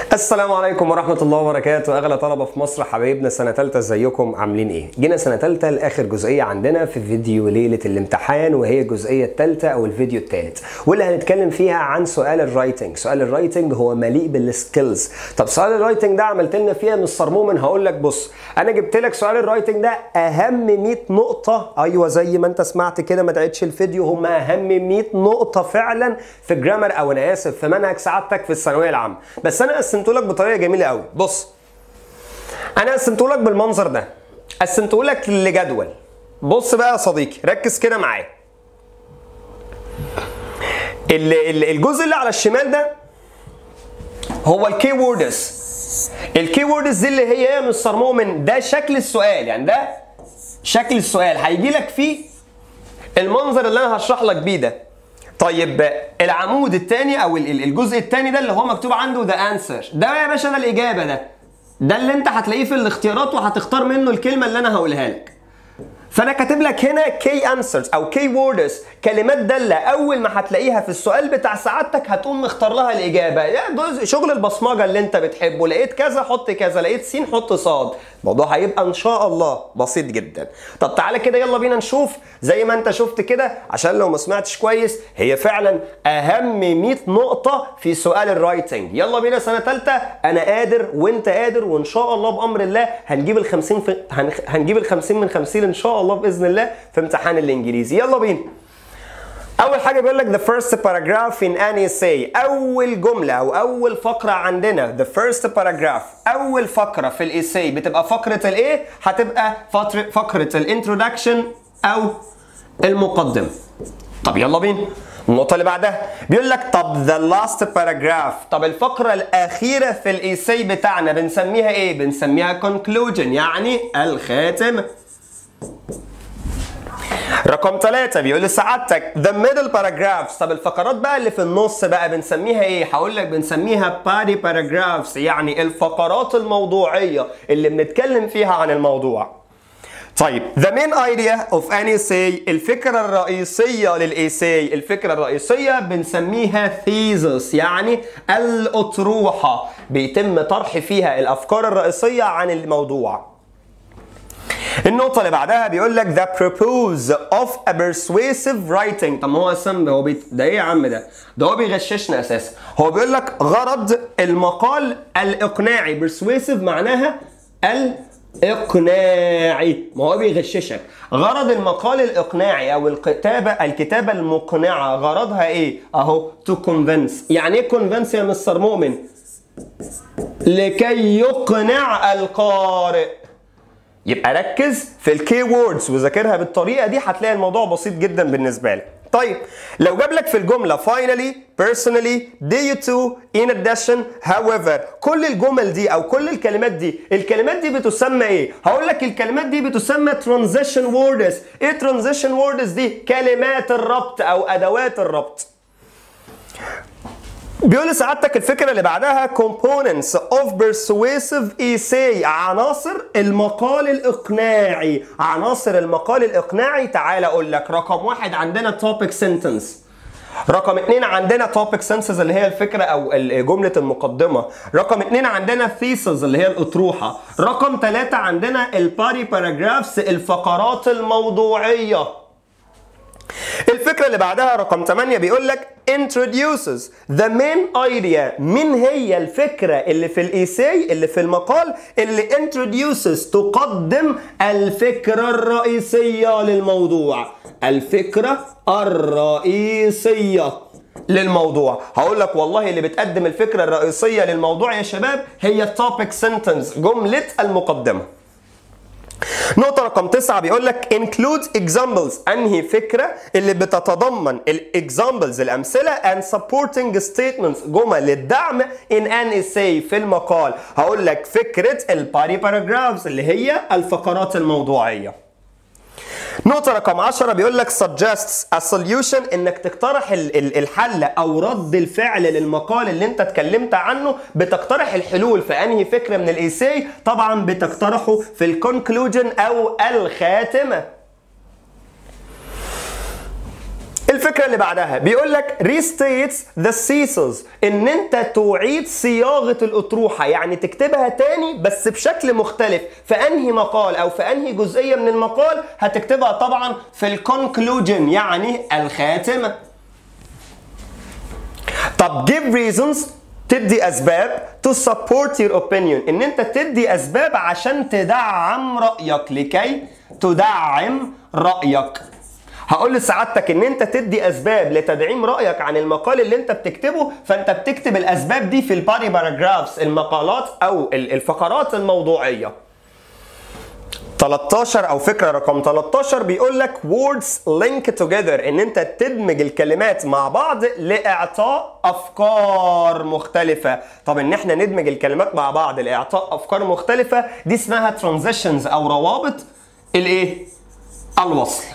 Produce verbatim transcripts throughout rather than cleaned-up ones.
السلام عليكم ورحمة الله وبركاته. أغلى طلبة في مصر، حبايبنا سنة تالتة، ازيكم عاملين إيه؟ جينا سنة تالتة لآخر جزئية عندنا في فيديو ليلة الامتحان، وهي الجزئية التالتة أو الفيديو التالت، واللي هنتكلم فيها عن سؤال الرايتنج. سؤال الرايتنج هو مليء بالسكيلز. طب سؤال الرايتنج ده عملت لنا فيها من صرمومن. هقول لك بص، أنا جبت لك سؤال الرايتنج ده أهم مية نقطة. أيوه زي ما أنت سمعت كده، ما تعيدش الفيديو، هم أهم مية نقطة فعلا في جرامر، أو أنا آسف في منهج سعادتك في الثانوية العامة. بس أنا قسمته لك بطريقه جميله قوي. بص، انا قسمته لك بالمنظر ده، قسمته لك لجدول. بص بقى يا صديقي، ركز كده معايا. الجزء اللي على الشمال ده هو الكي ووردز. الكي ووردز دي اللي هي من صرمومن، ده شكل السؤال، يعني ده شكل السؤال هيجي لك فيه المنظر اللي انا هشرح لك بيه ده. طيب العمود الثاني او الجزء الثاني ده اللي هو مكتوب عنده ذا انسر، ده يا باشا ده الاجابه، ده ده اللي انت هتلاقيه في الاختيارات وهتختار منه الكلمه اللي انا هقولها لك. فانا كاتب لك هنا كي انسرز او كي ووردز، كلمات داله اول ما هتلاقيها في السؤال بتاع سعادتك هتقوم مختار لها الاجابه. يا شغل البصمجه اللي انت بتحبه، لقيت كذا حط كذا، لقيت سين حط صاد. الموضوع هيبقى ان شاء الله بسيط جدا. طب تعالى كده يلا بينا نشوف زي ما انت شفت كده، عشان لو ما سمعتش كويس هي فعلا اهم مية نقطه في سؤال الرايتنج. يلا بينا سنه ثالثه، انا قادر وانت قادر، وان شاء الله بامر الله هنجيب ال خمسين في... هنجيب ال خمسين من خمسين ان شاء الله باذن الله في امتحان الانجليزي. يلا بينا. اول حاجه بيقول لك the first paragraph in an essay. اول جمله او اول فقره عندنا the first paragraph، اول فقره في الايساي بتبقى فقره الايه؟ هتبقى فقره الانترودكشن او المقدمه. طب يلا بينا. النقطه اللي بعدها بيقول لك طب the last paragraph، طب الفقره الاخيره في الايساي بتاعنا بنسميها ايه؟ بنسميها conclusion، يعني الخاتمه. رقم ثلاثة بيقول لسعادتك the middle paragraphs، طب الفقرات بقى اللي في النص بقى بنسميها ايه؟ هقول لك بنسميها body paragraphs، يعني الفقرات الموضوعية اللي بنتكلم فيها عن الموضوع. طيب the main idea of an essay، الفكرة الرئيسية للإيساي، الفكرة الرئيسية بنسميها thesis، يعني الأطروحة، بيتم طرح فيها الأفكار الرئيسية عن الموضوع. النقطة اللي بعدها بيقول لك the purpose of a persuasive writing. طب ما هو اسم هو بيت... ده ايه يا عم ده؟ ده هو بيغششنا اساسا. هو بيقول لك غرض المقال الإقناعي، persuasive معناها الإقناعي، ما هو بيغششك. غرض المقال الإقناعي أو الكتابة الكتابة المقنعة غرضها ايه؟ أهو to convince. يعني ايه convince يا مستر مؤمن؟ لكي يقنع القارئ. يبقى ركز في الكي ووردز وذاكرها بالطريقه دي، هتلاقي الموضوع بسيط جدا بالنسبه لك. طيب لو جاب لك في الجمله finally personally due to in addition however، كل الجمل دي او كل الكلمات دي، الكلمات دي بتسمى ايه؟ هقول لك الكلمات دي بتسمى transition words. ايه transition words دي؟ كلمات الربط او ادوات الربط. بيقول لسعادتك الفكرة اللي بعدها components of persuasive essay، عناصر المقال الإقناعي. عناصر المقال الإقناعي، تعال أقول لك. رقم واحد عندنا topic sentence. رقم اتنين عندنا topic sentences اللي هي الفكرة أو جملة المقدمة. رقم اتنين عندنا thesis اللي هي الأطروحة. رقم ثلاثة عندنا البادي paragraphs، الفقرات الموضوعية. الفكرة اللي بعدها رقم ثمانية بيقول لك introduces the main idea. من هي الفكرة اللي في الإيساي اللي في المقال اللي introduces تقدم الفكرة الرئيسية للموضوع؟ الفكرة الرئيسية للموضوع. هقول لك والله اللي بتقدم الفكرة الرئيسية للموضوع يا شباب هي topic sentence، جملة المقدمة. نقطة رقم تسعة بيقول لك include examples، أنهي فكرة اللي بتتضمن examples الأمثلة and supporting statements، جمل الدعم in an essay في المقال. هقول لك فكرة body paragraphs اللي هي الفقرات الموضوعية. نقطة رقم عشرة بيقول لك suggests a solution، انك تقترح الحل او رد الفعل للمقال اللي انت اتكلمت عنه. بتقترح الحلول في انهي فكرة من الايساي؟ طبعا بتقترحه في الكونكلوجن او الخاتمة. الفكرة اللي بعدها بيقول لك restates the thesis، ان انت تعيد صياغة الاطروحة، يعني تكتبها تاني بس بشكل مختلف. في انهي مقال او في انهي جزئية من المقال؟ هتكتبها طبعا في الكونكلوجن يعني الخاتمة. طب give reasons، تدي اسباب to support your opinion، ان انت تدي اسباب عشان تدعم رأيك، لكي تدعم رأيك. هقول لسعادتك ان انت تدي اسباب لتدعيم رايك عن المقال اللي انت بتكتبه، فانت بتكتب الاسباب دي في البادي باراجرافز، المقالات او الفقرات الموضوعيه. تلتاشر او فكره رقم تلتاشر بيقول لك words link together، ان انت تدمج الكلمات مع بعض لاعطاء افكار مختلفه. طب ان احنا ندمج الكلمات مع بعض لاعطاء افكار مختلفه دي اسمها transitions او روابط الايه؟ الوصل.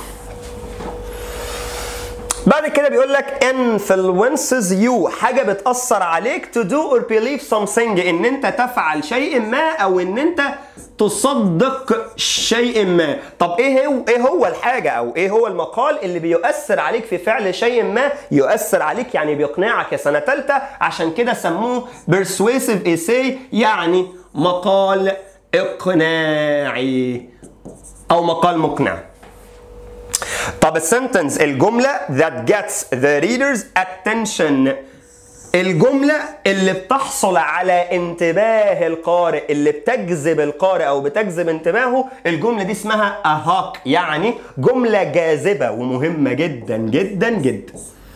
بعد كده بيقول لك influences you، حاجة بتأثر عليك to do or believe something، ان انت تفعل شيء ما او ان انت تصدق شيء ما. طب ايه هو ايه هو الحاجة او ايه هو المقال اللي بيؤثر عليك في فعل شيء ما؟ يؤثر عليك يعني بيقنعك يا سنة تالتة، عشان كده سموه persuasive essay، يعني مقال اقناعي او مقال مقنع. طب السنتنس، الجملة that gets the reader's attention، الجملة اللي بتحصل على انتباه القارئ، اللي بتجذب القارئ أو بتجذب انتباهه، الجملة دي اسمها a hook، يعني جملة جاذبة ومهمة جدا جدا جدا.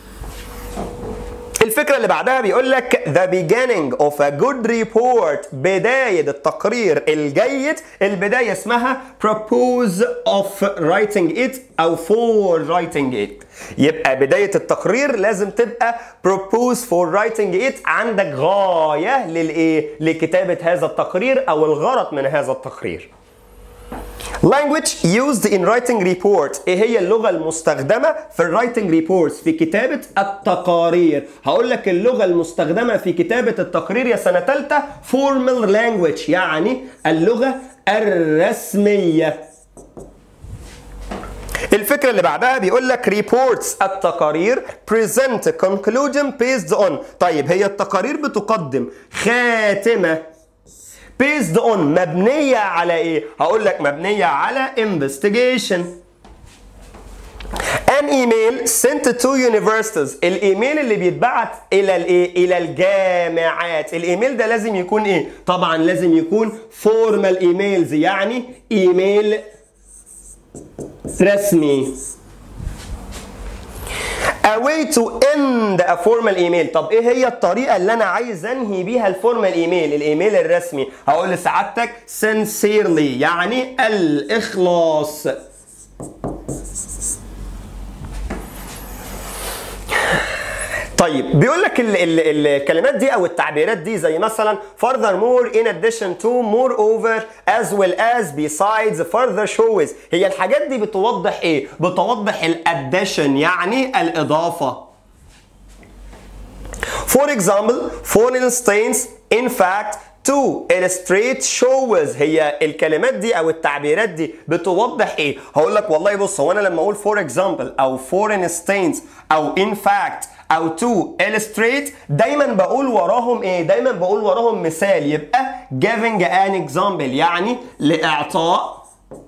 الفكرة اللي بعدها بيقول لك the beginning of a good report، بداية التقرير الجيد، البداية اسمها propose of writing it أو for writing it. يبقى بداية التقرير لازم تبقى propose for writing it، عندك غاية للإيه؟ لكتابة هذا التقرير أو الغرض من هذا التقرير. Language used in writing report، ايه هي اللغة المستخدمة في الرايتنج ريبورتس، في كتابة التقارير؟ هقول لك اللغة المستخدمة في كتابة التقرير يا سنة تالتة formal language، يعني اللغة الرسمية. الفكرة اللي بعدها بيقول لك reports، التقارير present conclusion based on، طيب هي التقارير بتقدم خاتمة based on، مبنية على ايه؟ هقول لك مبنية على investigation. An email sent to universities، الايميل اللي بيتبعت الى الايه؟ الى الجامعات. الايميل ده لازم يكون ايه؟ طبعا لازم يكون formal emails، يعني ايميل رسمي. A way to end a formal email، طب ايه هي الطريقة اللي انا عايز انهي بيها الفورمال ايميل، الايميل الرسمي؟ هقول لسعادتك sincerely، يعني الاخلاص. طيب بيقول لك ال ال الكلمات دي او التعبيرات دي زي مثلا furthermore in addition to moreover as well as besides further shows، هي الحاجات دي بتوضح ايه؟ بتوضح الاديشن يعني الاضافه. For example for instance in fact to illustrate shows، هي الكلمات دي او التعبيرات دي بتوضح ايه؟ هقول لك والله بص، هو انا لما اقول for example او for instance او in fact او to illustrate دايما بقول وراهم ايه؟ دايما بقول وراهم مثال، يبقى giving an example يعني لاعطاء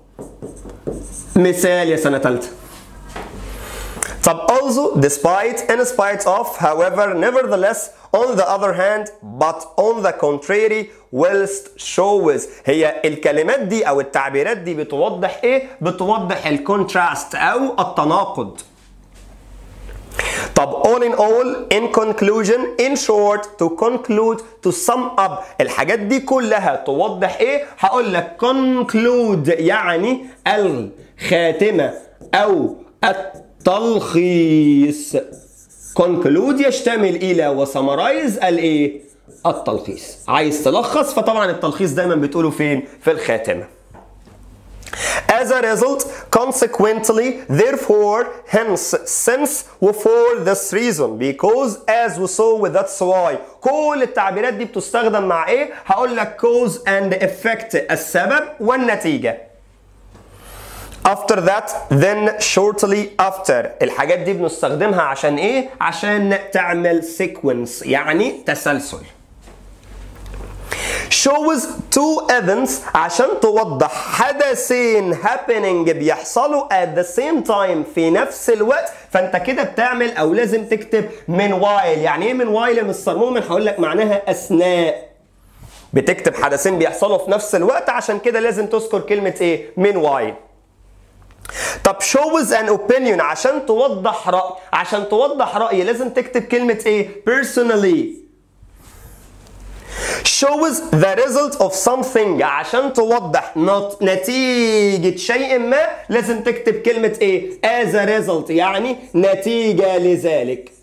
مثال يا سنة تالتة. طب also despite in spite of however nevertheless on the other hand but on the contrary whilst shows، هي الكلمات دي او التعبيرات دي بتوضح ايه؟ بتوضح الكونتراست او التناقض. طب all in all in conclusion in short to conclude to sum up، الحاجات دي كلها توضح ايه؟ هقول لك conclude يعني الخاتمة او التلخيص. conclude يشتمل الى وسمرايز الايه؟ التلخيص. عايز تلخص فطبعا التلخيص دايما بتقوله فين؟ في الخاتمة. As a result, consequently, therefore, hence, since, for this reason, because, as we saw, with that's why. كل التعبيرات دي بتستخدم مع ايه؟ هقول لك cause and effect، السبب والنتيجة. after that then shortly after. الحاجات دي بنستخدمها عشان ايه؟ عشان تعمل sequence يعني تسلسل. shows two events عشان توضح حدثين happening بيحصلوا at the same time في نفس الوقت. فانت كده بتعمل او لازم تكتب من while. يعني ايه من while يا مستر مؤمن؟ هقول لك معناها اثناء. بتكتب حدثين بيحصلوا في نفس الوقت، عشان كده لازم تذكر كلمة ايه؟ من while. طب shows an opinion عشان توضح رأي. عشان توضح رأي لازم تكتب كلمة ايه؟ personally. shows the result of something عشان توضح نتيجة شيء ما لازم تكتب كلمة ايه؟ as a result يعني نتيجة لذلك.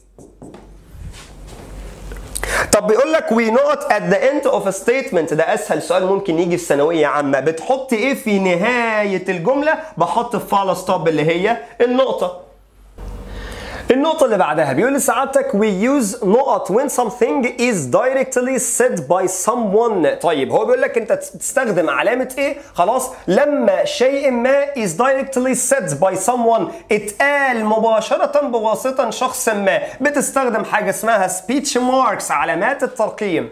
طب بيقول لك we note at the end of a statement. ده اسهل سؤال ممكن يجي في ثانويه عامه. بتحط ايه في نهايه الجمله؟ بحط فول ستوب اللي هي النقطه. النقطة اللي بعدها بيقول لسعادتك we use نقط when something is directly said by someone. طيب هو بيقول لك انت تستخدم علامة ايه؟ خلاص لما شيء ما is directly said by someone اتقال مباشرة بواسطة شخص ما، بتستخدم حاجة اسمها speech marks علامات الترقيم.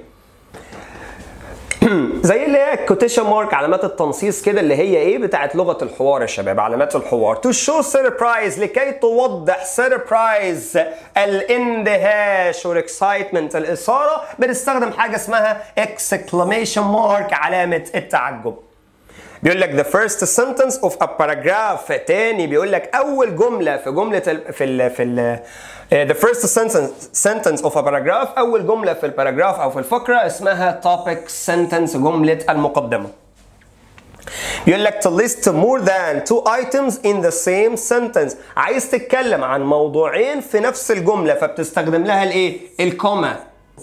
زي اللي هي كوتيشن مارك علامات التنصيص كده اللي هي ايه بتاعت لغه الحوار يا شباب، علامات الحوار. تو شو سربرايز لكي توضح سربرايز الاندهاش والاكسايتمنت الاثاره، بنستخدم حاجه اسمها اكسكلاميشن مارك علامه التعجب. بيقول لك the first sentence of a paragraph. تاني بيقول لك اول جمله في جمله ال في ال في ال the first sentence sentence of a paragraph. اول جمله في الباراجراف او في الفقره اسمها topic sentence جمله المقدمه. بيقول لك to list more than two items in the same sentence. عايز تتكلم عن موضوعين في نفس الجمله فبتستخدم لها الايه؟ الكوما.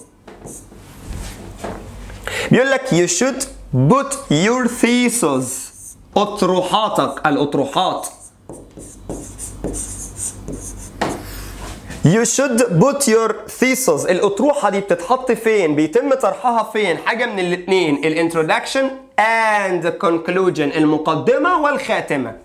بيقول لك you should put your thesis. اطروحاتك الاطروحات. You should put your thesis. الأطروحة دي بتتحط فين؟ بيتم طرحها فين؟ حاجة من الاتنين، الانترودكشن and conclusion، المقدمة والخاتمة.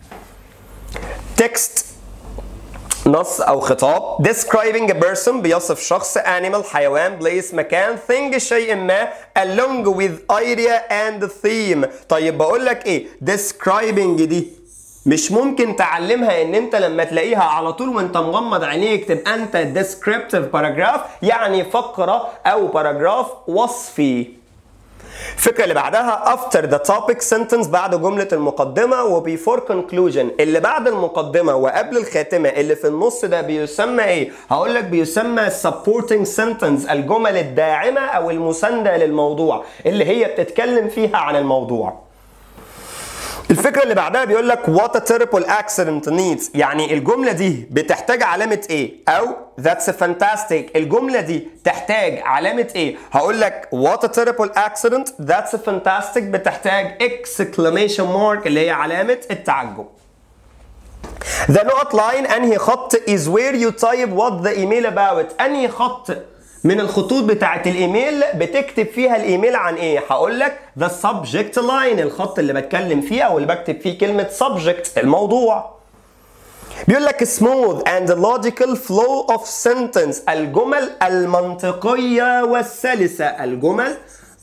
text نص أو خطاب. describing a person بيصف شخص، animal حيوان، place مكان، thing شيء ما، along with area and theme. طيب بقول لك إيه؟ describing دي مش ممكن تعلمها ان انت لما تلاقيها على طول وانت مغمض عينيك تبقى انت descriptive paragraph، يعني فقرة او باراجراف وصفي. الفكرة اللي بعدها after the topic sentence بعد جملة المقدمة و before conclusion. اللي بعد المقدمة وقبل الخاتمة اللي في النص ده بيسمى ايه؟ هقول لك بيسمى supporting sentence، الجمل الداعمة او المساندة للموضوع اللي هي بتتكلم فيها عن الموضوع. الفكرة اللي بعدها بيقول لك what a terrible accident needs. يعني الجملة دي بتحتاج علامة ايه؟ او that's fantastic. الجملة دي تحتاج علامة ايه؟ هقول لك what a terrible accident that's fantastic بتحتاج exclamation mark اللي هي علامة التعجب. The note line انهي خط is where you type what the email about. انهي خط من الخطوط بتاعت الايميل بتكتب فيها الايميل عن ايه؟ هقول لك the subject line، الخط اللي بتكلم فيه او اللي بكتب فيه كلمة subject الموضوع. بيقول لك smooth and logical flow of sentence، الجمل المنطقية والسلسة، الجمل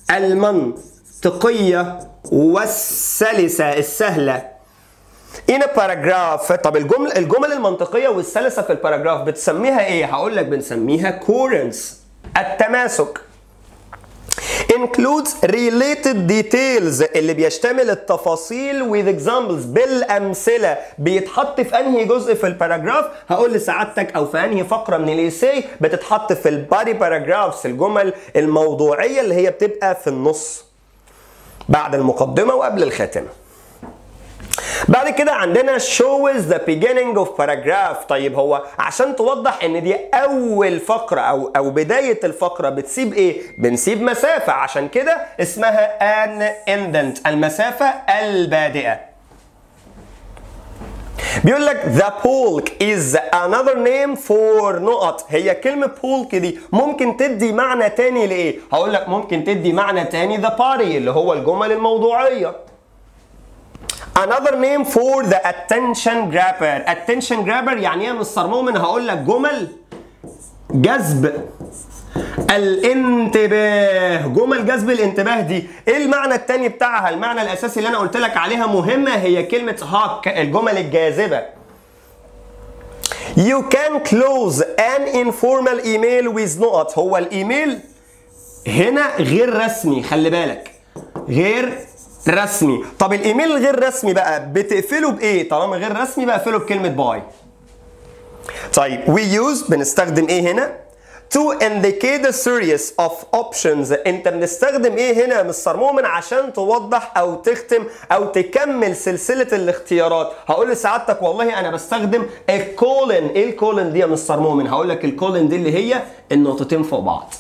المنطقية والسلسة السهلة. in a paragraph. طب الجمل الجمل المنطقية والسلسة في الباراجراف بتسميها ايه؟ هقول لك بنسميها coherence، التماسك. includes related details اللي بيشتمل التفاصيل with examples بالأمثلة. بيتحط في أنهي جزء في الباراجراف؟ هقول لسعادتك أو في أنهي فقرة من الإيساي بتتحط في البادي باراجرافز، الجمل الموضوعية اللي هي بتبقى في النص بعد المقدمة وقبل الخاتمة. بعد كده عندنا shows the beginning of paragraph. طيب هو عشان توضح ان دي اول فقرة او او بداية الفقرة بتسيب ايه؟ بنسيب مسافة، عشان كده اسمها an indent، المسافة البادئة. بيقول لك the polk is another name for نقط. هي كلمة polk دي ممكن تدي معنى تاني لايه؟ هقول لك ممكن تدي معنى تاني the party اللي هو الجمل الموضوعية. another name for the attention grabber. attention grabber يعني ايه يا مستر مؤمن؟ هقول لك جمل جذب الانتباه. جمل جذب الانتباه دي ايه المعنى التاني بتاعها؟ المعنى الاساسي اللي انا قلت لك عليها مهمه هي كلمه هاك، الجمل الجاذبه. You can close an informal email with نقط. هو الايميل هنا غير رسمي، خلي بالك، غير رسمي. طب الايميل الغير رسمي بقى بتقفله بايه؟ طالما غير رسمي بقفله بكلمه باي. طيب we use بنستخدم ايه هنا؟ to indicate a series of options. انت بنستخدم ايه هنا يا مستر مؤمن عشان توضح او تختم او تكمل سلسله الاختيارات؟ هقول لسعادتك والله انا بستخدم الكولن. ايه الكولن دي يا مستر مؤمن؟ هقول لك الكولن دي اللي هي النقطتين فوق بعض.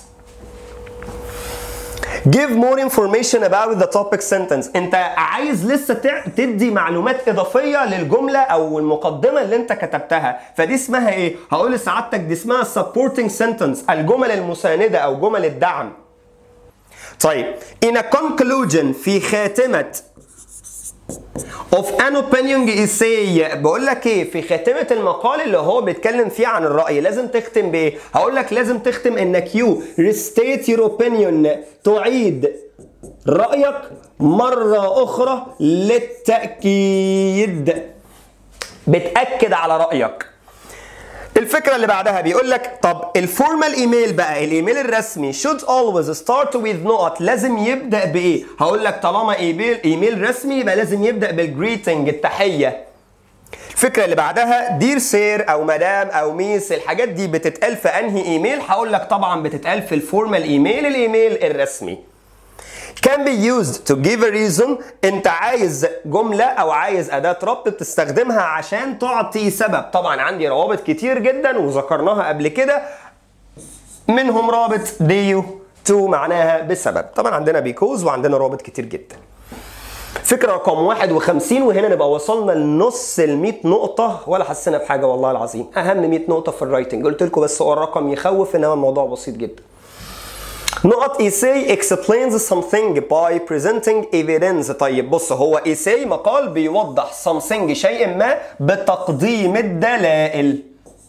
Give more information about the topic sentence. انت عايز لسه تدي معلومات اضافيه للجمله او المقدمه اللي انت كتبتها، فدي اسمها ايه؟ هقول لسعادتك دي اسمها supporting sentence، الجمل المسانده او جمل الدعم. طيب in a conclusion في خاتمه of an opinion essay، بقول لك ايه؟ في خاتمه المقال اللي هو بيتكلم فيه عن الراي لازم تختم بايه؟ هقول لك لازم تختم انك you restate your opinion، تعيد رايك مره اخرى للتاكيد، بتاكد على رايك. الفكرة اللي بعدها بيقول لك طب الفورمال ايميل بقى، الايميل الرسمي should always start with نقط، لازم يبدأ بإيه؟ هقول لك طالما ايميل ايميل رسمي يبقى لازم يبدأ بالجريتنج، التحية. الفكرة اللي بعدها دير سير أو مدام أو ميس، الحاجات دي بتتقال في أنهي ايميل؟ هقول لك طبعا بتتقال في الفورمال ايميل، الايميل الرسمي. can be used to give a reason، انت عايز جملة او عايز اداة ربط بتستخدمها عشان تعطي سبب. طبعا عندي روابط كتير جدا وذكرناها قبل كده، منهم رابط due to معناها بسبب، طبعا عندنا because وعندنا روابط كتير جدا. فكرة رقم واحد وخمسين، وهنا نبقى وصلنا لنص ال مية نقطة ولا حسينا بحاجة والله العظيم. اهم مية نقطة في الرايتنج، قلت لكم بس هو الرقم يخوف، انما الموضوع بسيط جدا. نقط essay explains something by presenting evidence. طيب بص، هو essay مقال بيوضح something شيء ما بتقديم الدلائل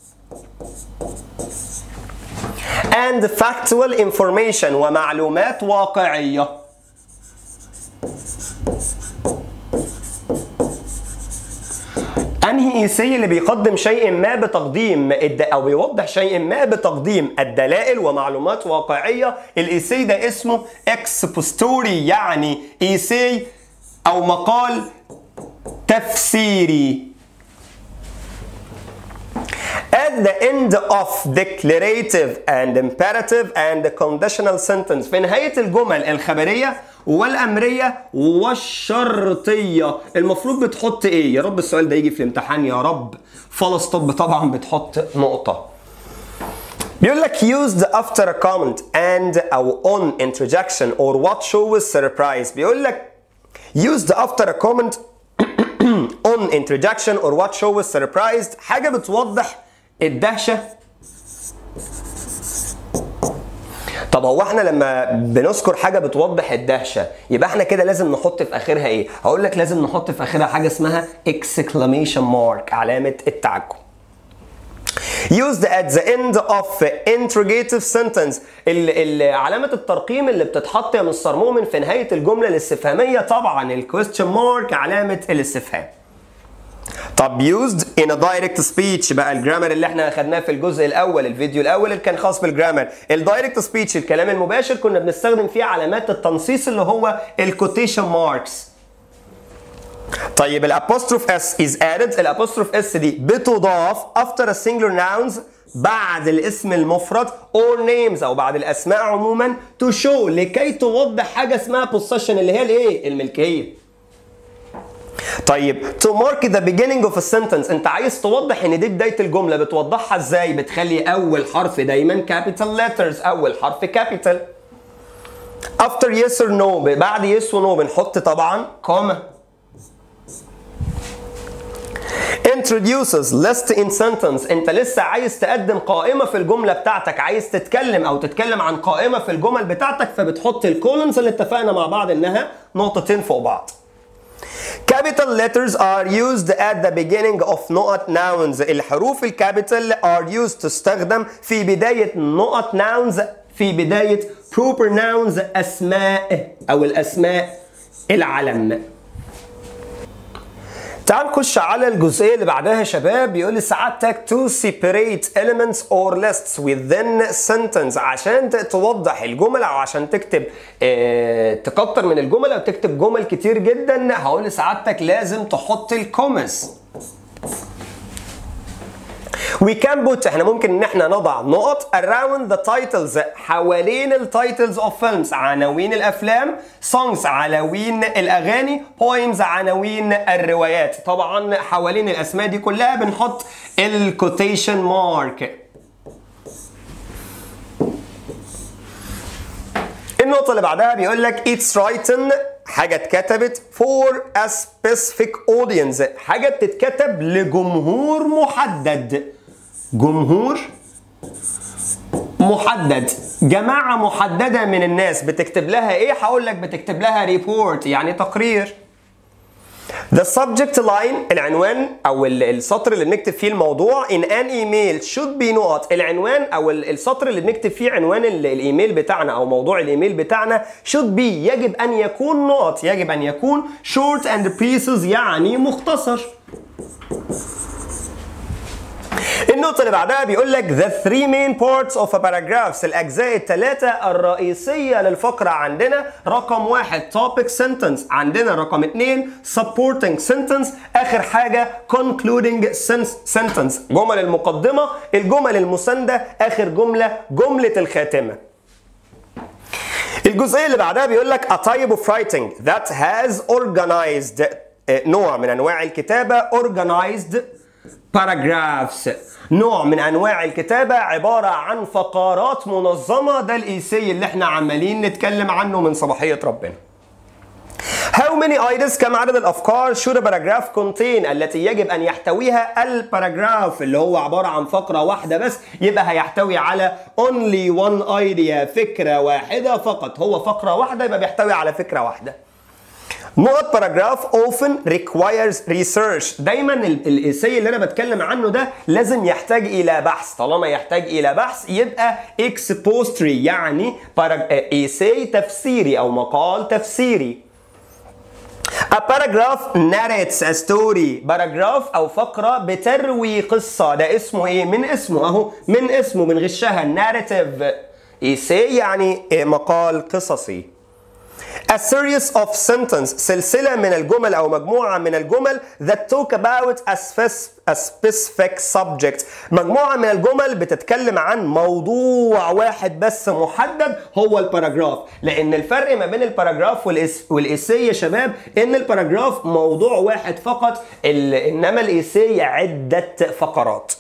and factual information ومعلومات واقعية. انهي ايساي اللي بيقدم شيء ما بتقديم الد... او بيوضح شيء ما بتقديم الدلائل ومعلومات واقعيه؟ الايساي ده اسمه اكسبوستوري، يعني ايساي او مقال تفسيري. At the end of declarative and imperative and conditional sentence، في نهاية الجمل الخبرية والأمرية والشرطية المفروض بتحط إيه؟ يا رب السؤال ده يجي في الامتحان يا رب. فول ستوب طبعا بتحط نقطة. بيقول لك used after a comment and أو on interjection or what shows surprise. بيقول لك used after a comment on interjection or what shows surprised، حاجة بتوضح الدهشة. طب هو احنا لما بنذكر حاجة بتوضح الدهشة يبقى احنا كده لازم نحط في اخرها ايه؟ هقول لك لازم نحط في اخرها حاجة اسمها exclamation mark، علامة التعجب. used at the end of interrogative sentence، ال ال علامة الترقيم اللي بتتحط يا مستر مؤمن في نهاية الجملة الاستفهامية، طبعا الكويستشن مارك علامة الاستفهام. طب used in a direct speech بقى، الجرامر اللي احنا اخدناه في الجزء الاول، الفيديو الاول اللي كان خاص بالجرامر. الدايركت سبيتش الكلام المباشر كنا بنستخدم فيه علامات التنصيص اللي هو الكوتيشن ماركس. طيب الابوستروف اس is added، الابوستروف اس دي بتضاف after a singular nouns، بعد الاسم المفرد or names او بعد الاسماء عموما to show، لكي توضح حاجه اسمها possession اللي هي الايه؟ الملكيه. طيب to mark the beginning of a sentence، انت عايز توضح ان دي بدايه الجمله، بتوضحها ازاي؟ بتخلي اول حرف دايما capital letters، اول حرف capital. after yes or no، بعد yes و no بنحط طبعا كوما. introduces list in sentence، انت لسه عايز تقدم قائمه في الجمله بتاعتك، عايز تتكلم او تتكلم عن قائمه في الجمل بتاعتك، فبتحط الكولونز اللي اتفقنا مع بعض انها نقطتين فوق بعض. Capital letters are used at the beginning of نقط nouns. الحروف الكابيتال are used تستخدم في بداية نقط nouns، في بداية proper nouns أسماء أو الأسماء العلم. تعال نخش على الجزئية اللي بعدها يا شباب. بيقول لي سعادتك to separate elements or lists within sentence، عشان توضح الجمل او عشان تكتب اه تكتر من الجمل او تكتب جمل كتير جدا. هقول لسعادتك لازم تحط الكومس. We can put، احنا ممكن ان احنا نضع نقط around the titles، حوالين التايتلز of films، عناوين الافلام، songs عناوين الاغاني، poems عناوين الروايات. طبعا حوالين الاسماء دي كلها بنحط الكوتيشن مارك. النقطة اللي بعدها بيقول لك it's written، حاجة اتكتبت for a specific audience، حاجة بتتكتب لجمهور محدد. جمهور محدد، جماعة محددة من الناس بتكتب لها ايه؟ هقول لك بتكتب لها ريبورت يعني تقرير. The subject line، العنوان او السطر اللي بنكتب فيه الموضوع in an email should be نقط. العنوان او السطر اللي بنكتب فيه عنوان الايميل بتاعنا او موضوع الايميل بتاعنا should be، يجب ان يكون نقط، يجب ان يكون short and pieces يعني مختصر. النقطة اللي بعدها بيقول لك the three main parts of a paragraph، الأجزاء الثلاثة الرئيسية للفقرة. عندنا رقم واحد topic sentence، عندنا رقم اثنين supporting sentence، آخر حاجة concluding sentence، جمل المقدمة، الجمل المساندة، آخر جملة جملة الخاتمة. الجزئية اللي بعدها بيقول لك a type of writing that has organized، نوع من أنواع الكتابة organized paragraphs، نوع من انواع الكتابه عباره عن فقرات منظمه. ده الايساي اللي احنا عمالين نتكلم عنه من صباحيه ربنا. How many ideas، كم عدد الافكار should a paragraph contain، التي يجب ان يحتويها الباراجراف، اللي هو عباره عن فقره واحده بس، يبقى هيحتوي على only one idea، فكره واحده فقط. هو فقره واحده يبقى بيحتوي على فكره واحده. نقط paragraph often requires research، دايما الايساي اللي انا بتكلم عنه ده لازم يحتاج الى بحث. طالما يحتاج الى بحث يبقى expository يعني ايساي تفسيري او مقال تفسيري. A paragraph narrates a story، باراجراف او فقره بتروي قصه. ده اسمه ايه؟ من اسمه اهو، من اسمه بنغشها narrative. ايساي يعني مقال قصصي. A series of sentences، سلسلة من الجمل أو مجموعة من الجمل that talk about a specific subject، مجموعة من الجمل بتتكلم عن موضوع واحد بس محدد هو الباراجراف. لأن الفرق ما بين الباراجراف والإيساي يا شباب إن الباراجراف موضوع واحد فقط، إنما الإيساي عدة فقرات.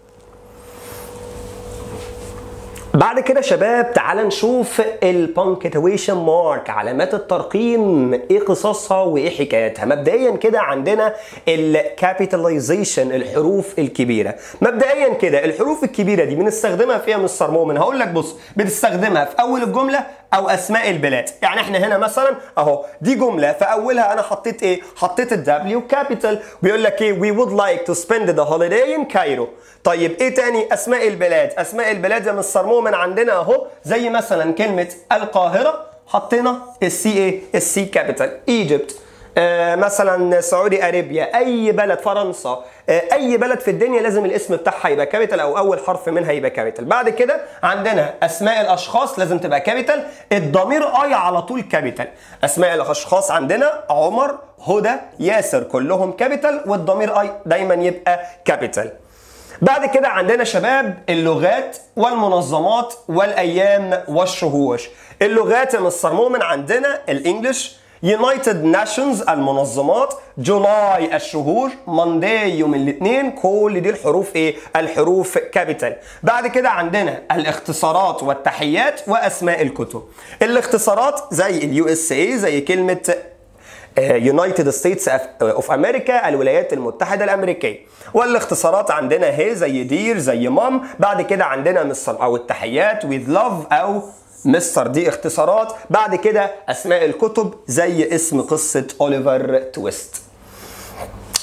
بعد كده شباب تعال نشوف البانكتويشن مارك، علامات الترقيم، ايه قصصها وايه حكاياتها. مبدئيا كده عندنا الكابيتاليزيشن، الحروف الكبيره. مبدئيا كده الحروف الكبيره دي بنستخدمها فيها مستر مؤمن. هقول لك بص، بتستخدمها في اول الجمله او اسماء البلاد. يعني احنا هنا مثلا اهو دي جمله في اولها انا حطيت ايه؟ حطيت الدبليو كابيتال. بيقول لك ايه؟ we would like to spend the holiday in Cairo. طيب ايه تاني؟ اسماء البلاد. اسماء البلاد يا مستر مؤمن عندنا اهو، زي مثلا كلمه القاهره حطينا السي ايه؟ السي كابيتال. ايجيبت، آه مثلا سعودي ارابيا، اي بلد، فرنسا، آه اي بلد في الدنيا لازم الاسم بتاعها يبقى كابيتال او اول حرف منها يبقى كابيتال. بعد كده عندنا اسماء الاشخاص لازم تبقى كابيتال، الضمير اي على طول كابيتال. اسماء الاشخاص عندنا عمر، هدى، ياسر، كلهم كابيتال والضمير اي دايما يبقى كابيتال. بعد كده عندنا شباب اللغات والمنظمات والايام والشهور. اللغات يا مستر مؤمن عندنا الانجليش، يونايتد ناشونز المنظمات، جولاي الشهور، مانداي يوم الاثنين، كل دي الحروف ايه؟ الحروف كابيتال. بعد كده عندنا الاختصارات والتحيات واسماء الكتب. الاختصارات زي اليو اس اي، زي كلمه يونايتد ستيتس اوف امريكا، الولايات المتحده الامريكيه. والاختصارات عندنا هي زي دير، زي مام. بعد كده عندنا مستر او التحيات with love او مستر، دي اختصارات. بعد كده اسماء الكتب زي اسم قصه اوليفر تويست.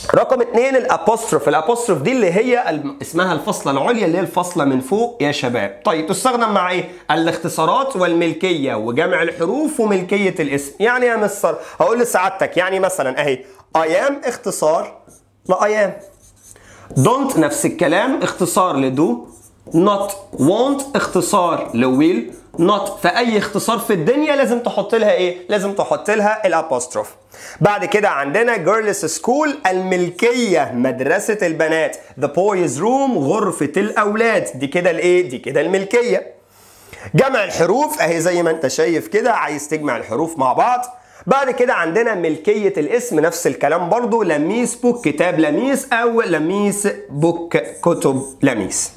رقم اتنين الابوستروف. الابوستروف دي اللي هي اسمها الفصلة العليا اللي هي الفصلة من فوق يا شباب. طيب تستخدم مع ايه؟ الاختصارات والملكية وجمع الحروف وملكية الاسم. يعني يا مستر هقول لسعادتك يعني مثلا اهي I am اختصار ل I am. don't نفس الكلام اختصار لدو. not won't اختصار لويل. not فأي اختصار في الدنيا لازم تحط لها ايه؟ لازم تحط لها الابوستروف. بعد كده عندنا girls school الملكية مدرسة البنات. the boys room غرفة الأولاد. دي كده الايه؟ دي كده الملكية. جمع الحروف اهي زي ما انت شايف كده عايز تجمع الحروف مع بعض. بعد كده عندنا ملكية الاسم نفس الكلام برضو لميس بوك كتاب لميس أو لميس بوك كتب لميس.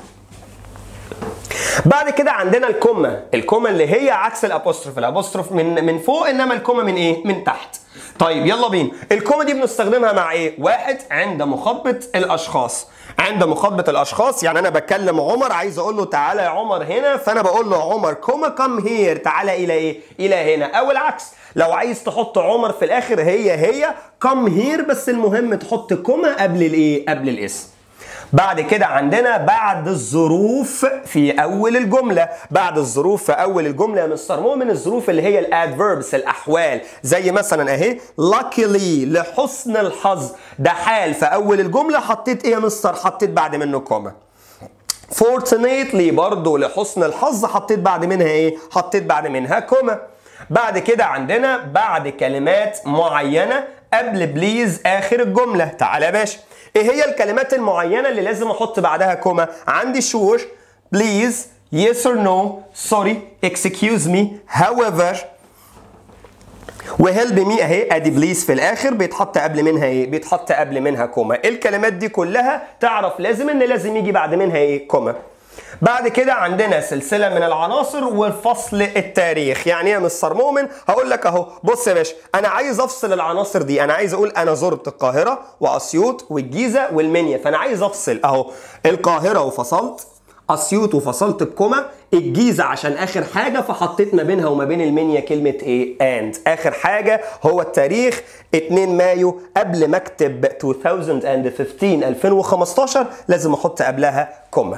بعد كده عندنا الكومة. الكومة اللي هي عكس الابوستروف. الابوستروف من من فوق انما الكومة من ايه؟ من تحت. طيب يلا بينا. الكومة دي بنستخدمها مع ايه؟ واحد عند مخاطبة الاشخاص. عند مخاطبة الاشخاص يعني انا بكلم عمر عايز اقول له تعالى يا عمر هنا فانا بقول له عمر كومة كم هير تعالى الى ايه؟ الى هنا. او العكس لو عايز تحط عمر في الاخر هي هي كم هير بس المهم تحط كومة قبل الايه؟ قبل الاسم. بعد كده عندنا بعد الظروف في اول الجمله. بعد الظروف في اول الجمله يا مستر مؤمن الظروف اللي هي الادفيربس الاحوال زي مثلا اهي luckily لحسن الحظ. ده حال في اول الجمله حطيت ايه يا مستر؟ حطيت بعد منه كوما. fortunately برضو لحسن الحظ حطيت بعد منها ايه؟ حطيت بعد منها كوما. بعد كده عندنا بعد كلمات معينه قبل بليز اخر الجمله. تعالى يا باشا ايه هي الكلمات المعينة اللي لازم احط بعدها كوما؟ عندي sure, please, yes or no, sorry, excuse me, however وهيلب مي اهي ادي بليز في الاخر بيتحط قبل منها ايه؟ بيتحط قبل منها كوما. الكلمات دي كلها تعرف لازم ان لازم يجي بعد منها ايه؟ كوما. بعد كده عندنا سلسله من العناصر والفصل التاريخ. يعني ايه يا مستر مؤمن؟ هقول لك اهو بص يا باشا انا عايز افصل العناصر دي. انا عايز اقول انا زرت القاهره واسيوط والجيزه والمنيا فانا عايز افصل اهو القاهره وفصلت اسيوط وفصلت بكوما. الجيزه عشان اخر حاجه فحطيت ما بينها وما بين المنيا كلمه ايه؟ اند. اخر حاجه هو التاريخ اتنين مايو قبل ما اكتب ألفين وخمستاشر ألفين وخمستاشر لازم احط قبلها كوما.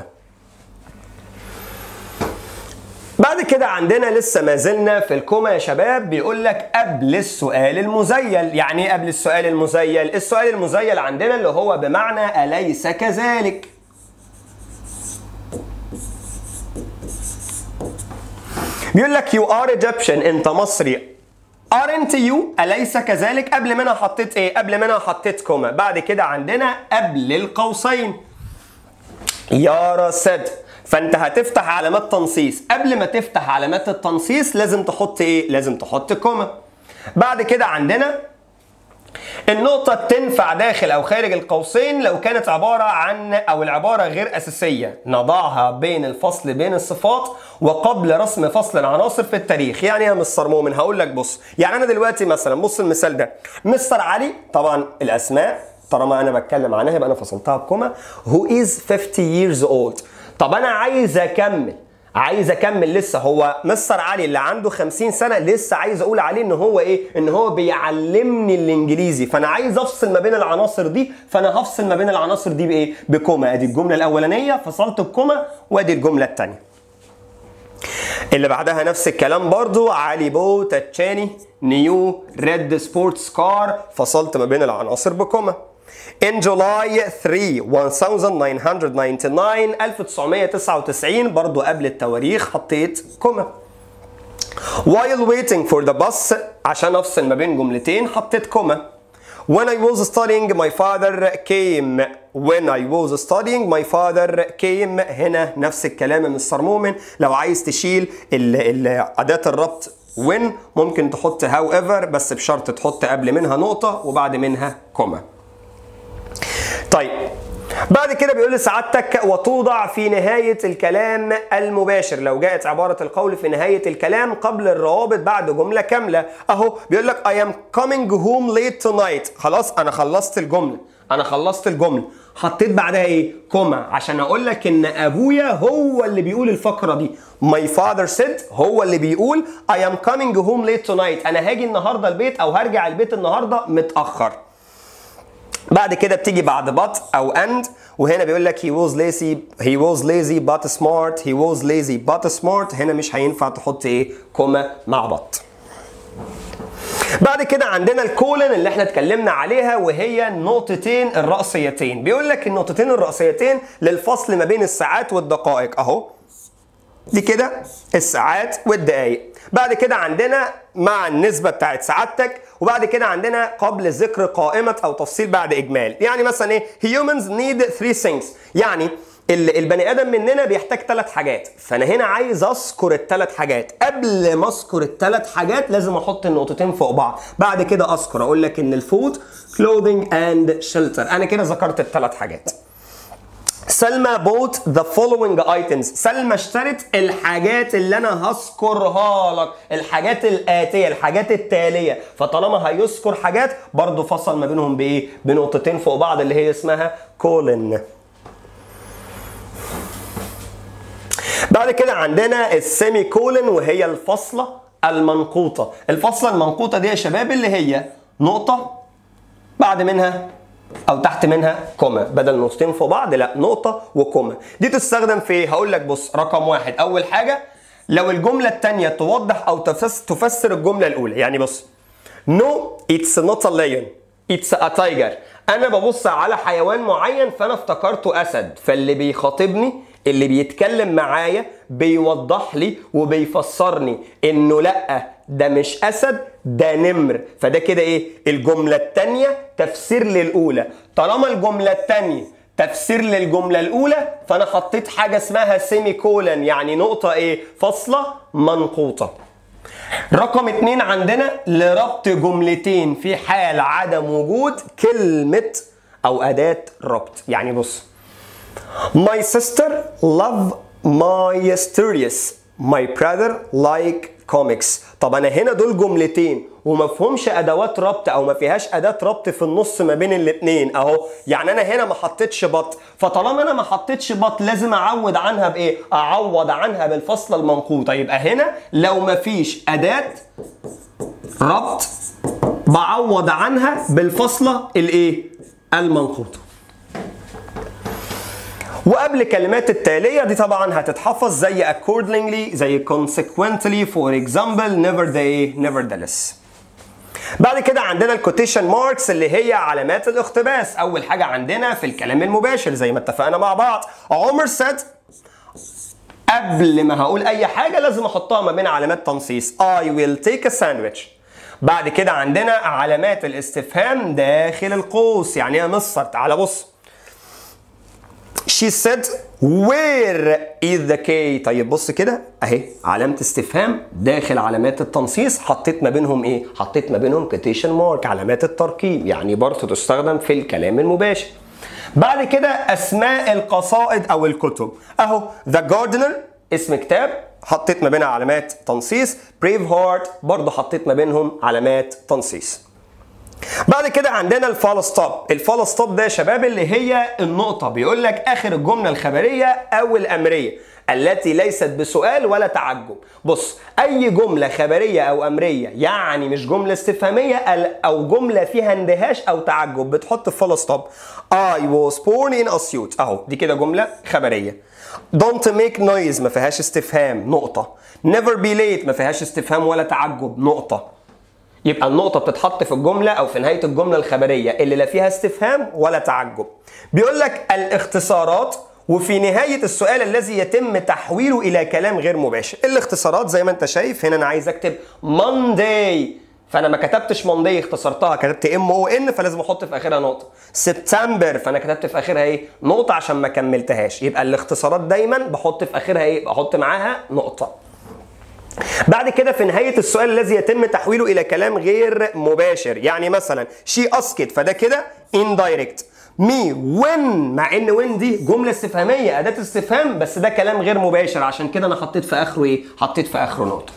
بعد كده عندنا لسه ما زلنا في الكوما يا شباب. بيقول لك قبل السؤال المزيل. يعني ايه قبل السؤال المزيل؟ السؤال المزيل عندنا اللي هو بمعنى أليس كذلك. بيقول لك you are Egyptian انت مصري. aren't you أليس كذلك؟ قبل منها حطيت ايه؟ قبل منها حطيت كوما. بعد كده عندنا قبل القوسين يارا سد. فانت هتفتح علامات تنصيص. قبل ما تفتح علامات التنصيص لازم تحط ايه؟ لازم تحط كوما. بعد كده عندنا النقطة تنفع داخل أو خارج القوسين لو كانت عبارة عن أو العبارة غير أساسية. نضعها بين الفصل بين الصفات وقبل رسم فصل العناصر في التاريخ. يعني يا مستر مؤمن هقول لك بص يعني أنا دلوقتي مثلا بص المثال ده مستر علي طبعا الأسماء طالما أنا بتكلم عنها يبقى أنا فصلتها بكوما. who is fifty years old. طب انا عايز اكمل عايز اكمل لسه هو مستر علي اللي عنده خمسين سنه لسه عايز اقول عليه ان هو ايه؟ ان هو بيعلمني الانجليزي. فانا عايز افصل ما بين العناصر دي فانا هفصل ما بين العناصر دي بايه؟ بكوما. ادي الجمله الاولانيه فصلت بكوما وادي الجمله الثانيه. اللي بعدها نفس الكلام برضو علي بو تاتشاني نيو ريد سبورتس كار فصلت ما بين العناصر بكوما. In July three ألف وتسعمية تسعة وتسعين برضو قبل التواريخ حطيت كوما. While waiting for the bus عشان افصل ما بين جملتين حطيت كوما. When I was studying my father came. When I was studying my father came. هنا نفس الكلام يا مستر مؤمن. لو عايز تشيل ال ال أداة الربط when ممكن تحط however بس بشرط تحط قبل منها نقطة وبعد منها كوما. طيب بعد كده بيقول لسعادتك وتوضع في نهاية الكلام المباشر. لو جاءت عبارة القول في نهاية الكلام قبل الروابط بعد جملة كاملة. اهو بيقول لك I am coming home late tonight. خلاص انا خلصت الجملة انا خلصت الجملة حطيت بعدها ايه؟ كوما عشان اقول لك ان ابويا هو اللي بيقول الفقرة دي. My father said هو اللي بيقول I am coming home late tonight. انا هاجي النهاردة البيت او هرجع البيت النهاردة متأخر. بعد كده بتيجي بعد but او and، وهنا بيقول لك he was lazy he was lazy but smart he was lazy but smart. هنا مش هينفع تحط ايه كوما مع but. بعد كده عندنا الكولن اللي احنا اتكلمنا عليها، وهي النقطتين الرأسيتين. بيقول لك النقطتين الرأسيتين للفصل ما بين الساعات والدقائق اهو، دي كده الساعات والدقائق. بعد كده عندنا مع النسبة بتاعت سعادتك، وبعد كده عندنا قبل ذكر قائمة أو تفصيل بعد إجمال. يعني مثلا إيه humans need three things، يعني البني آدم مننا بيحتاج ثلاث حاجات، فأنا هنا عايز أذكر الثلاث حاجات. قبل ما أذكر الثلاث حاجات لازم أحط النقطتين فوق بعض. بعد كده أذكر أقول لك إن الفود clothing and shelter، أنا كده ذكرت الثلاث حاجات. سلمى bought the following items، سلمى اشترت الحاجات اللي انا هذكرها لك، الحاجات الآتية، الحاجات التالية. فطالما هيذكر حاجات برضو فصل ما بينهم بايه؟ بنقطتين فوق بعض اللي هي اسمها كولن. بعد كده عندنا السيمي كولن، وهي الفاصلة المنقوطة. الفاصلة المنقوطة دي يا شباب اللي هي نقطة بعد منها او تحت منها كوما، بدل نقطتين فوق بعض لا نقطه وكوما. دي تستخدم في ايه؟ هقول لك بص، رقم واحد اول حاجه لو الجمله الثانيه توضح او تفسر الجمله الاولى. يعني بص نو اتس نوت ا lion اتس ا tiger، انا ببص على حيوان معين فانا افتكرته اسد، فاللي بيخاطبني اللي بيتكلم معايا بيوضح لي وبيفسرني انه لا ده مش اسد ده نمر، فده كده ايه؟ الجمله الثانيه تفسير للاولى. طالما الجمله الثانيه تفسير للجمله الاولى فانا حطيت حاجه اسمها سيمي كولن، يعني نقطه ايه؟ فاصله منقوطه. رقم اتنين عندنا لربط جملتين في حال عدم وجود كلمه او اداه ربط. يعني بص My sister love mysterious my brother like comics. طب انا هنا دول جملتين ومفهومش ادوات ربط او ما فيهاش اداه ربط في النص ما بين الاثنين اهو، يعني انا هنا ما حطيتش بط، فطالما انا ما حطيتش بط لازم اعوض عنها بايه؟ اعوض عنها بالفاصله المنقوطه. يبقى هنا لو ما فيش اداه ربط بعوض عنها بالفاصله الايه؟ المنقوطه. وقبل كلمات التالية دي طبعا هتتحفظ زي accordingly زي consequently for example never the nevertheless. بعد كده عندنا الكوتيشن ماركس اللي هي علامات الاقتباس. اول حاجة عندنا في الكلام المباشر زي ما اتفقنا مع بعض، عمر said، قبل ما هقول اي حاجة لازم احطها ما بين علامات تنصيص I will take a sandwich. بعد كده عندنا علامات الاستفهام داخل القوس. يعني يا مصر تعالى بص، She said where is the key. طيب بص كده اهي علامة استفهام داخل علامات التنصيص، حطيت ما بينهم ايه؟ حطيت ما بينهم quotation mark علامات الترقيم، يعني برضه تستخدم في الكلام المباشر. بعد كده اسماء القصائد او الكتب اهو The Gardener اسم كتاب حطيت ما بينها علامات تنصيص، Brave Heart برضه حطيت ما بينهم علامات تنصيص. بعد كده عندنا الفول ستوب. الفول ستوب ده يا شباب اللي هي النقطة، بيقول لك آخر الجملة الخبرية أو الأمرية التي ليست بسؤال ولا تعجب. بص أي جملة خبرية أو أمرية يعني مش جملة استفهامية أو جملة فيها اندهاش أو تعجب بتحط فول ستوب. I was born in Asyut أهو دي كده جملة خبرية. Don't make noise ما فيهاش استفهام نقطة. Never be late ما فيهاش استفهام ولا تعجب نقطة. يبقى النقطة بتتحط في الجملة أو في نهاية الجملة الخبرية اللي لا فيها استفهام ولا تعجب. بيقول لك الاختصارات وفي نهاية السؤال الذي يتم تحويله إلى كلام غير مباشر. الاختصارات زي ما أنت شايف هنا أنا عايز أكتب Monday، فأنا ما كتبتش Monday اختصرتها، كتبت ام او ان فلازم أحط في آخرها نقطة. سبتمبر فأنا كتبت في آخرها إيه؟ نقطة عشان ما كملتهاش. يبقى الاختصارات دايما بحط في آخرها إيه؟ بحط معاها نقطة. بعد كده في نهاية السؤال الذي يتم تحويله إلى كلام غير مباشر، يعني مثلا she asked فده كده indirect. me when مع إن when دي جملة استفهامية أداة استفهام بس ده كلام غير مباشر، عشان كده أنا حطيت في آخره إيه؟ حطيت في آخره نقطة.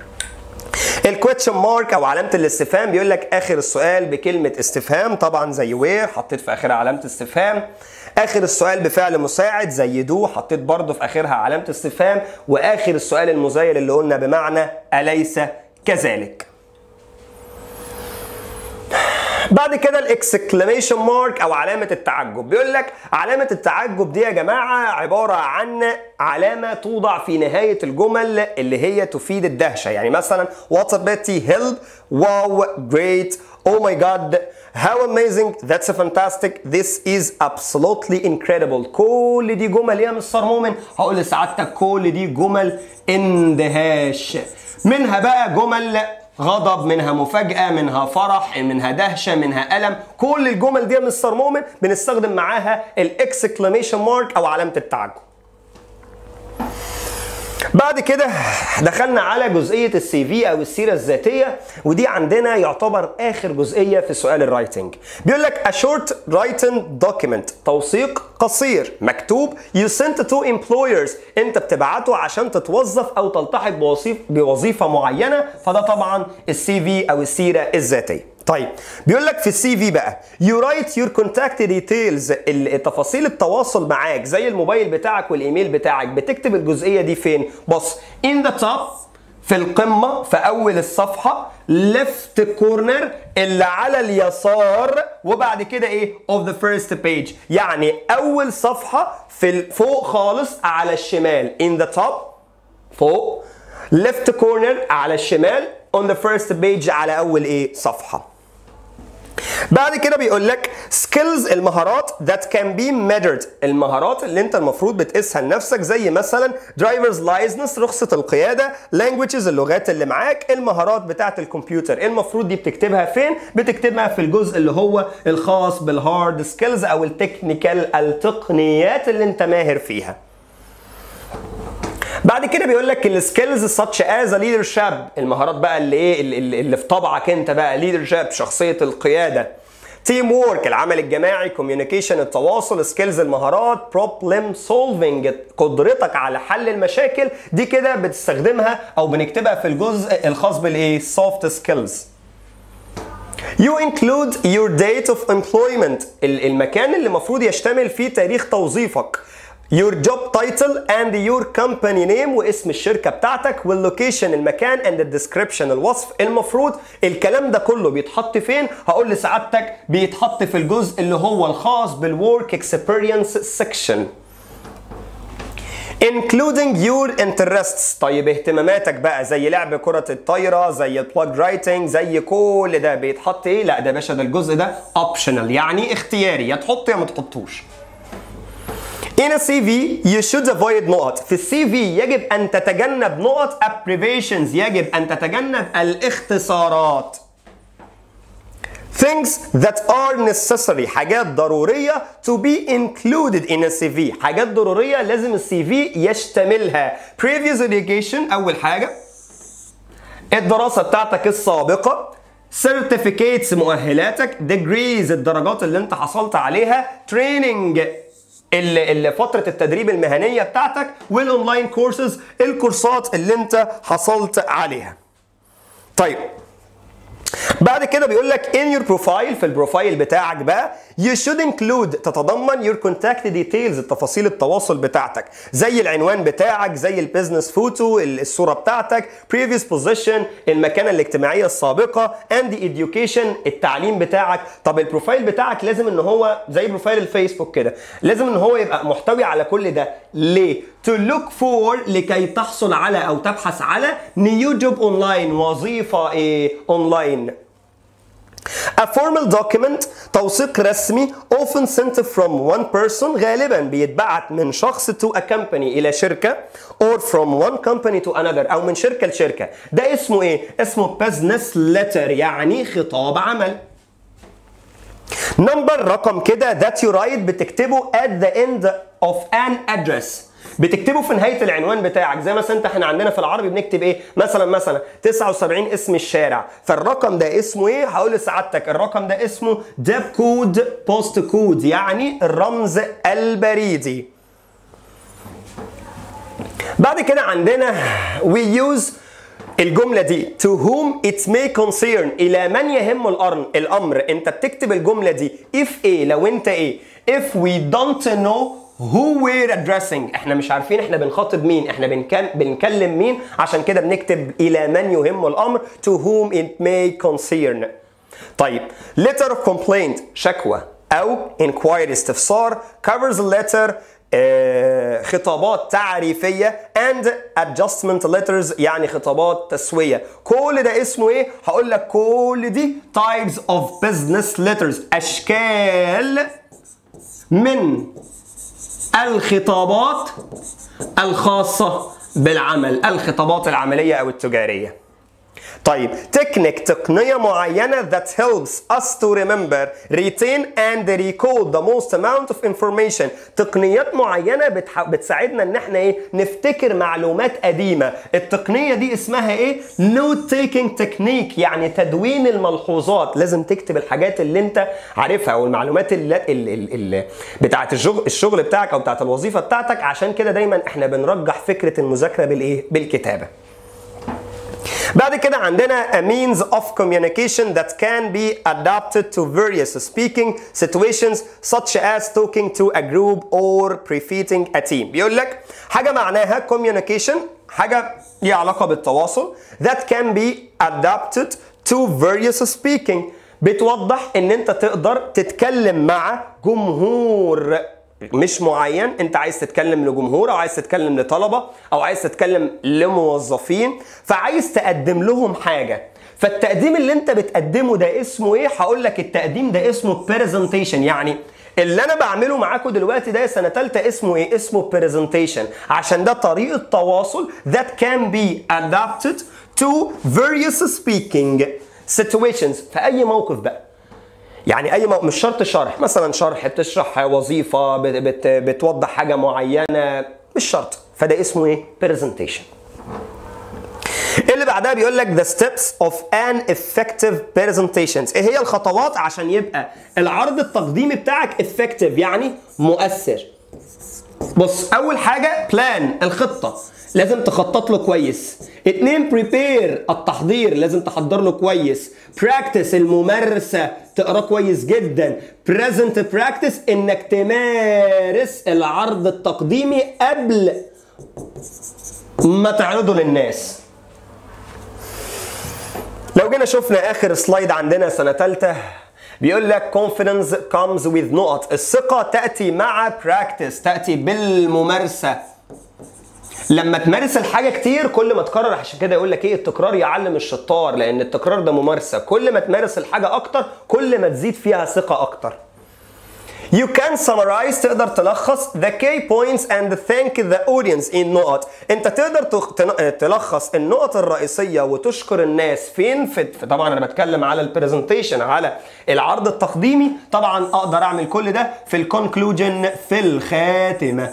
الكويتشن مارك او علامه الاستفهام بيقول لك اخر السؤال بكلمه استفهام طبعا زي وير حطيت في اخرها علامه استفهام. اخر السؤال بفعل مساعد زي دو حطيت برضه في اخرها علامه استفهام. واخر السؤال المزايل اللي قلنا بمعنى اليس كذلك. بعد كده الاكسكلاميشن مارك او علامه التعجب. بيقول لك علامه التعجب دي يا جماعه عباره عن علامه توضع في نهايه الجمل اللي هي تفيد الدهشه. يعني مثلا what a pity, help, wow, great, oh my god, how amazing, that's fantastic, this is absolutely incredible. كل دي جمل يا مستر مؤمن؟ هقول لسعادتك كل دي جمل اندهاش. منها بقى جمل غضب، منها مفاجأة، منها فرح، منها دهشة، منها ألم. كل الجمل دي يا مستر مؤمن بنستخدم معاها الاكسكلاميشن مارك أو علامة التعجب. بعد كده دخلنا على جزئية السي في أو السيرة الذاتية، ودي عندنا يعتبر آخر جزئية في سؤال الرايتنج. بيقول لك a short written document، توثيق قصير مكتوب you sent to employers، أنت بتبعته عشان تتوظف أو تلتحق بوظيفة بوظيفة معينة، فده طبعا السي في أو السيرة الذاتية. طيب بيقول لك في السي في بقى you write your contact details، تفاصيل التواصل معاك زي الموبايل بتاعك والايميل بتاعك، بتكتب الجزئيه دي فين؟ بص in the top، في القمه في اول الصفحه، left corner اللي على اليسار، وبعد كده ايه of the first page، يعني اول صفحه في فوق خالص على الشمال in the top فوق، left corner على الشمال on the first page على اول ايه صفحه. بعد كده بيقول لك skills، المهارات that can be measured، المهارات اللي انت المفروض بتقيسها لنفسك زي مثلا driver's license، رخصة القيادة، languages، اللغات اللي معاك، المهارات بتاعة الكمبيوتر. المفروض دي بتكتبها فين؟ بتكتبها في الجزء اللي هو الخاص بالهارد سكيلز او التكنيكال، التقنيات اللي انت ماهر فيها. بعد كده بيقول لك السكيلز such as a leadership، المهارات بقى اللي ايه اللي, اللي في طبعك انت بقى، leadership شخصيه القياده، team work العمل الجماعي، communication التواصل، سكيلز المهارات، problem solving قدرتك على حل المشاكل، دي كده بتستخدمها او بنكتبها في الجزء الخاص بالايه soft skills. You include your date of employment، المكان اللي المفروض يشتمل فيه تاريخ توظيفك، your job title and your company name، واسم الشركة بتاعتك، واللوكيشن المكان and the description الوصف. المفروض الكلام ده كله بيتحط فين؟ هقول لسعادتك بيتحط في الجزء اللي هو الخاص بالwork experience section. including your interests، طيب اهتماماتك بقى زي لعب كرة الطايرة، زي البلوج رايتنج، زي كل ده بيتحط ايه؟ لا ده باشا ده الجزء ده optional، يعني اختياري، يا تحطه يا ما تحطوش. In a سي في you should avoid نقط. في السي في يجب أن تتجنب نقط abbreviations، يجب أن تتجنب الاختصارات. Things that are necessary، حاجات ضرورية to be included in a سي في، حاجات ضرورية لازم السي في يشتملها. Previous education أول حاجة، الدراسة بتاعتك السابقة، certificates مؤهلاتك، degrees الدرجات اللي انت حصلت عليها، training اللي فترة التدريب المهنية بتاعتك، والاونلاين كورسز الكورسات اللي انت حصلت عليها. طيب بعد كده بيقول لك in your profile، في البروفايل بتاعك بقى you should include تتضمن your contact details التفاصيل التواصل بتاعتك زي العنوان بتاعك، زي البيزنس فوتو الصورة بتاعتك، previous position المكانة الاجتماعية السابقة and the education التعليم بتاعك. طب البروفايل بتاعك لازم ان هو زي بروفايل الفيسبوك كده، لازم ان هو يبقى محتوي على كل ده. ليه؟ to look for لكي تحصل على او تبحث على new job online وظيفة ايه اونلاين. A formal document توثيق رسمي often sent from one person غالبا بيتبعت من شخص to a company إلى شركة or from one company to another أو من شركة لشركة. ده اسمه إيه؟ اسمه business letter يعني خطاب عمل. Number رقم كده that you write بتكتبه at the end of an address، بتكتبه في نهايه العنوان بتاعك. زي مثلا انت احنا عندنا في العربي بنكتب ايه؟ مثلا مثلا تسعة وسبعين اسم الشارع، فالرقم ده اسمه ايه؟ هقول لسعادتك الرقم ده اسمه ديب كود بوست كود يعني الرمز البريدي. بعد كده عندنا we use الجملة دي to whom it may concern إلى من يهم الأمر. أنت بتكتب الجملة دي if إيه لو أنت إيه if we don't know who we're addressing، احنا مش عارفين احنا بنخاطب مين، احنا بنكلم مين، عشان كده بنكتب الى من يهم الامر to whom it may concern. طيب letter of complaint شكوى أو inquiry استفسار covers the letter آه خطابات تعريفية and adjustment letters يعني خطابات تسوية. كل ده اسمه ايه؟ هقول لك كل دي types of business letters أشكال من الخطابات الخاصة بالعمل، الخطابات العملية أو التجارية. طيب تكنيك تقنية معينة that helps us to remember, retain and recall the most amount of information. تقنيات معينة بتح... بتساعدنا ان احنا ايه نفتكر معلومات قديمة. التقنية دي اسمها ايه؟ note taking technique يعني تدوين الملحوظات. لازم تكتب الحاجات اللي انت عارفها او المعلومات اللي, اللي, اللي بتاعت الشغل الشغل بتاعك او بتاعت الوظيفة بتاعتك. عشان كده دايما احنا بنرجح فكرة المذاكرة بالايه؟ بالكتابة. بعد كده عندنا a means of communication that can be adapted to various speaking situations such as talking to a group or presenting a team. بيقول لك حاجة معناها communication حاجة ليها علاقة بالتواصل that can be adapted to various speaking بتوضح ان انت تقدر تتكلم مع جمهور مش معين. انت عايز تتكلم لجمهور او عايز تتكلم لطلبة او عايز تتكلم لموظفين فعايز تقدم لهم حاجة. فالتقديم اللي انت بتقدمه ده اسمه ايه؟ هقول لك التقديم ده اسمه presentation. يعني اللي انا بعمله معاكم دلوقتي ده سنة تالتة اسمه ايه؟ اسمه presentation عشان ده طريقة تواصل that can be adapted to various speaking situations في اي موقف بقى. يعني اي مو... مش شرط شرح، مثلا شرح بتشرح وظيفه بت... بت... بتوضح حاجه معينه، مش شرط. فده اسمه ايه؟ presentation. اللي بعدها بيقول لك the steps of an effective presentation. ايه هي الخطوات عشان يبقى العرض التقديمي بتاعك effective يعني مؤثر؟ بص اول حاجه plan الخطه لازم تخطط له كويس. اتنين prepare التحضير لازم تحضر له كويس. practice الممارسة تقرأ كويس جدا. present practice انك تمارس العرض التقديمي قبل ما تعرضه للناس. لو جينا شفنا اخر سلايد عندنا سنة تالتة بيقول لك confidence comes with نقط. الثقة تأتي مع practice تأتي بالممارسة. لما تمارس الحاجة كتير كل ما تكرر. عشان كده يقول لك ايه؟ التكرار يعلم الشطار لان التكرار ده ممارسة. كل ما تمارس الحاجة اكتر كل ما تزيد فيها ثقة اكتر. You can summarize تقدر تلخص the key points and thank the audience in نقط. انت تقدر تلخص النقط الرئيسية وتشكر الناس فين؟ في طبعا انا بتكلم على البرزنتيشن على العرض التقديمي. طبعا اقدر اعمل كل ده في الكونكلوجن في الخاتمة.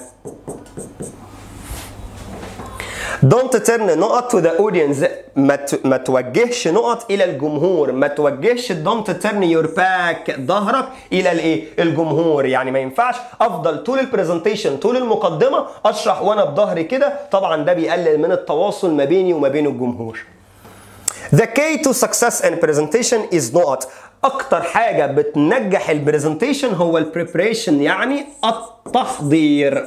Don't turn نقط to the audience. ما ما توجهش نقط الى الجمهور. ما توجهش don't turn your back ظهرك الى الايه؟ الجمهور. يعني ما ينفعش افضل طول البرزنتيشن طول المقدمه اشرح وانا بظهري كده. طبعا ده بيقلل من التواصل ما بيني وما بين الجمهور. The key to success in presentation is نقط. اكتر حاجه بتنجح البرزنتيشن هو البريبريشن يعني التحضير.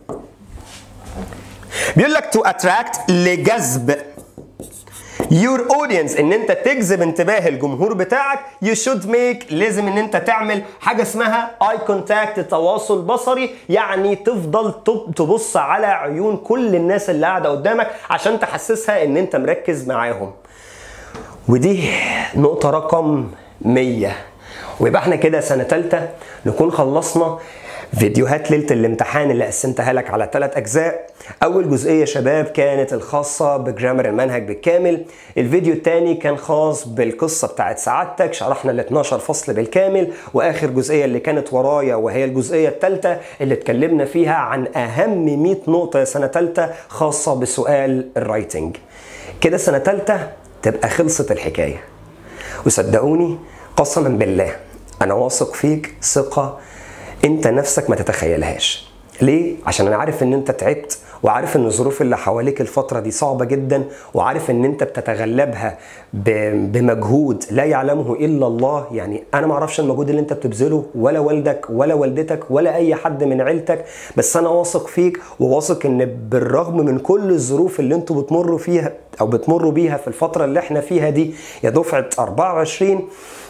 بيقول لك to attract لجذب your audience ان انت تجذب انتباه الجمهور بتاعك. you should make لازم ان انت تعمل حاجه اسمها eye contact تواصل بصري. يعني تفضل تبص على عيون كل الناس اللي قاعده قدامك عشان تحسسها ان انت مركز معاهم. ودي نقطه رقم مية. ويبقى احنا كده سنه ثالثه نكون خلصنا فيديوهات ليله الامتحان اللي قسمتها لك على ثلاث اجزاء. اول جزئيه يا شباب كانت الخاصه بجرامر المنهج بالكامل. الفيديو الثاني كان خاص بالقصه بتاعت سعادتك، شرحنا ال اتناشر فصل بالكامل. واخر جزئيه اللي كانت ورايا وهي الجزئيه الثالثه اللي اتكلمنا فيها عن اهم مية نقطه سنه ثالثه خاصه بسؤال الرايتنج. كده سنه ثالثه تبقى خلصت الحكايه. وصدقوني قسما بالله انا واثق فيك ثقه انت نفسك ما تتخيلهاش. ليه؟ عشان انا عارف ان انت تعبت وعارف ان الظروف اللي حواليك الفترة دي صعبة جدا وعارف ان انت بتتغلبها بمجهود لا يعلمه الا الله. يعني انا ما اعرفش المجهود اللي انت بتبذله ولا والدك ولا والدتك ولا اي حد من عيلتك. بس انا واثق فيك وواثق ان بالرغم من كل الظروف اللي انتوا بتمروا فيها او بتمروا بيها في الفترة اللي احنا فيها دي يا دفعة اربعة وعشرين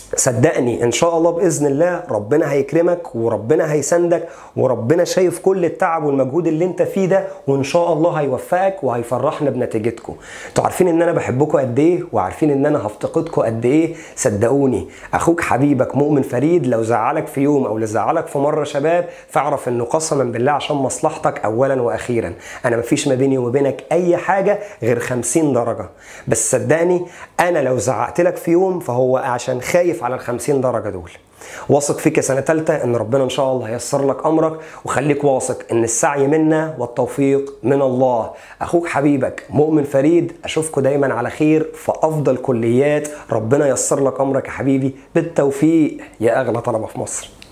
صدقني ان شاء الله باذن الله ربنا هيكرمك وربنا هيساندك وربنا شايف كل التعب والمجهود اللي انت فيه ده، وان شاء الله هيوفقك وهيفرحنا بنتيجتكم. انتوا عارفين ان انا بحبكم قد ايه وعارفين ان انا هفتقدكم قد ايه. صدقوني اخوك حبيبك مؤمن فريد، لو زعلك في يوم او لزعلك في مره شباب فاعرف انه قسما بالله عشان مصلحتك اولا واخيرا. انا مفيش ما بيني وبينك اي حاجه غير خمسين درجه، بس صدقني انا لو زعقت لك في يوم فهو عشان خايف على الخمسين درجة دول. واثق فيك يا سنة تالتة ان ربنا ان شاء الله هيسر لك امرك، وخليك واثق ان السعي منا والتوفيق من الله. اخوك حبيبك مؤمن فريد، اشوفكم دايما على خير في افضل كليات. ربنا يسر لك امرك يا حبيبي بالتوفيق يا اغلى طلبة في مصر.